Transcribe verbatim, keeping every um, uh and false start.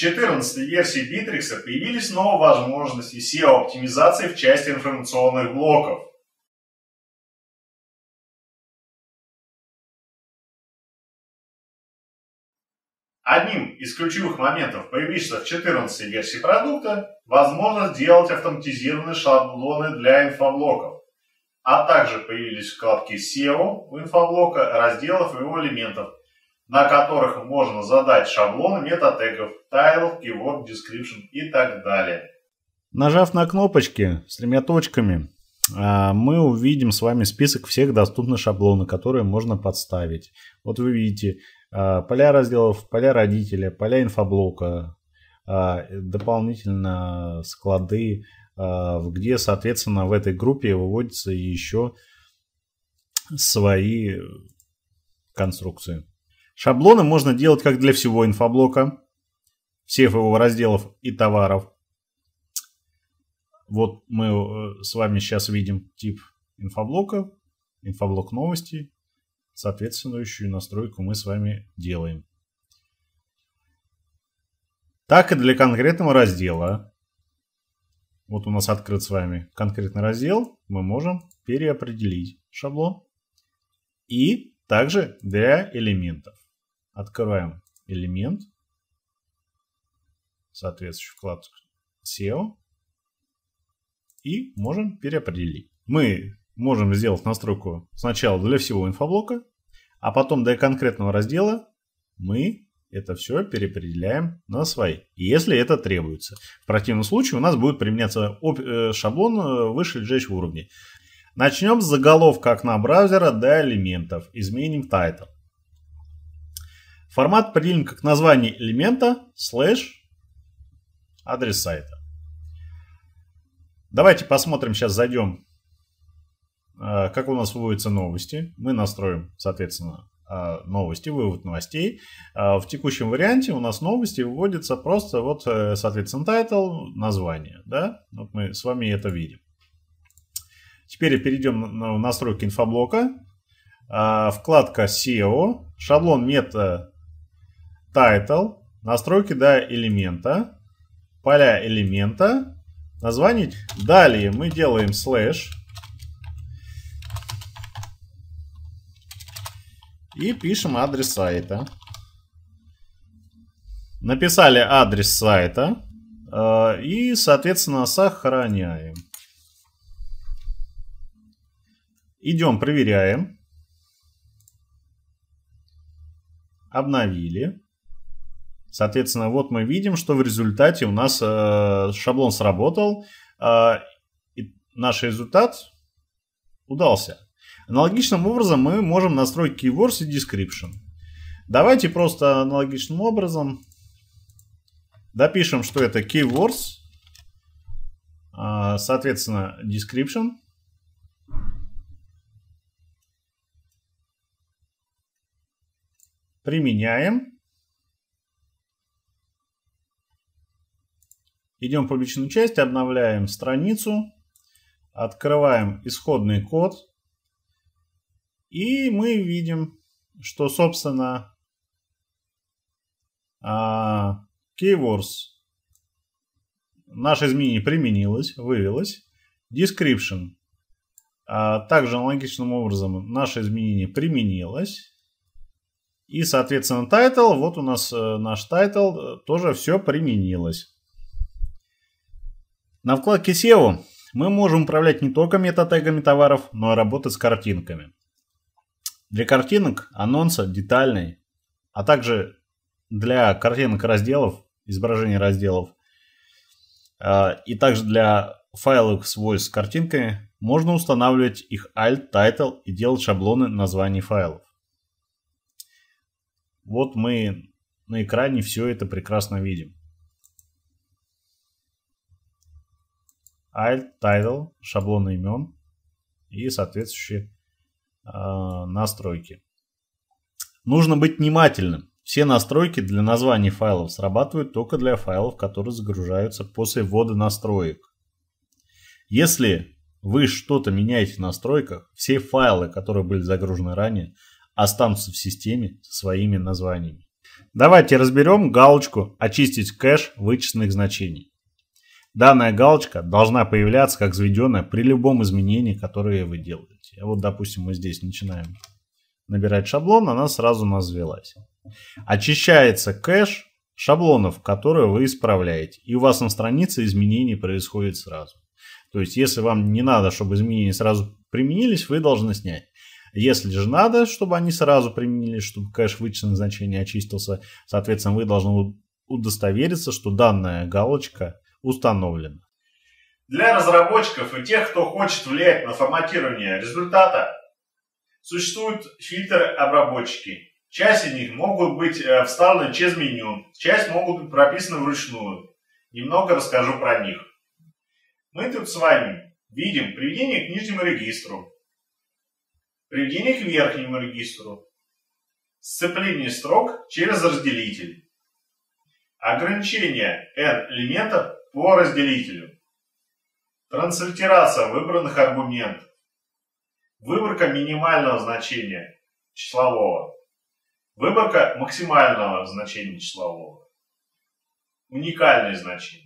четырнадцатой версии Bittrex появились новые возможности сео-оптимизации в части информационных блоков. Одним из ключевых моментов, появившихся в четырнадцатой версии продукта, возможность делать автоматизированные шаблоны для инфоблоков, а также появились вкладки сео у инфоблока, разделов и его элементов, на которых можно задать шаблоны метатегов, title, keyword, description и так далее. Нажав на кнопочки с тремя точками, мы увидим с вами список всех доступных шаблонов, которые можно подставить. Вот вы видите поля разделов, поля родителя, поля инфоблока, дополнительно склады, где, соответственно, в этой группе выводятся еще свои конструкции. Шаблоны можно делать как для всего инфоблока, всех его разделов и товаров. Вот мы с вами сейчас видим тип инфоблока, инфоблок новости. Соответствующую настройку мы с вами делаем. Так и для конкретного раздела. Вот у нас открыт с вами конкретный раздел. Мы можем переопределить шаблон. И также для элементов. Открываем элемент. Соответствующую вкладку сео. И можем переопределить. Мы можем сделать настройку сначала для всего инфоблока, а потом для конкретного раздела мы это все переопределяем на свои, если это требуется. В противном случае у нас будет применяться шаблон выше лежащего уровня. Начнем с заголовка окна браузера до элементов. Изменим title. Формат определим как название элемента слэш адрес сайта. Давайте посмотрим, сейчас зайдем, как у нас выводятся новости. Мы настроим, соответственно, новости, вывод новостей. В текущем варианте у нас новости выводятся просто вот, соответственно, title, название. Да? Вот мы с вами это видим. Теперь перейдем на настройки инфоблока. Вкладка сео, шаблон мета title, настройки до элемента, поля элемента, название. Далее мы делаем слэш. И пишем адрес сайта. Написали адрес сайта. И, соответственно, сохраняем. Идем, проверяем. Обновили. Соответственно, вот мы видим, что в результате у нас шаблон сработал. И наш результат удался. Аналогичным образом мы можем настроить keywords и description. Давайте просто аналогичным образом допишем, что это keywords, соответственно, description. Применяем. Идем в публичную часть, обновляем страницу, открываем исходный код. И мы видим, что, собственно, keywords, наше изменение применилось, вывелось. Description, также аналогичным образом наше изменение применилось. И, соответственно, title, вот у нас наш title, тоже все применилось. На вкладке сео мы можем управлять не только метатегами товаров, но и работать с картинками. Для картинок, анонса, детальной, а также для картинок разделов, изображений разделов, э, и также для файлов свойств с картинками можно устанавливать их alt, title и делать шаблоны названий файлов. Вот мы на экране все это прекрасно видим. Alt, title, шаблоны имен и соответствующие настройки. Нужно быть внимательным. Все настройки для названий файлов срабатывают только для файлов, которые загружаются после ввода настроек. Если вы что-то меняете в настройках, все файлы, которые были загружены ранее, останутся в системе со своими названиями. Давайте разберем галочку «Очистить кэш вычисленных значений». Данная галочка должна появляться как заведенная при любом изменении, которое вы делаете. Вот, допустим, мы здесь начинаем набирать шаблон, она сразу у нас ввелась. Очищается кэш шаблонов, которые вы исправляете. И у вас на странице изменения происходят сразу. То есть, если вам не надо, чтобы изменения сразу применились, вы должны снять. Если же надо, чтобы они сразу применились, чтобы кэш вычисленных значений очистился, соответственно, вы должны удостовериться, что данная галочка установлена. Для разработчиков и тех, кто хочет влиять на форматирование результата, существуют фильтры-обработчики. Часть из них могут быть вставлены через меню, часть могут быть прописаны вручную. Немного расскажу про них. Мы тут с вами видим приведение к нижнему регистру, приведение к верхнему регистру, сцепление строк через разделитель, ограничение n элементов по разделителю, транслитерация выбранных аргументов, выборка минимального значения числового, выборка максимального значения числового, уникальные значения.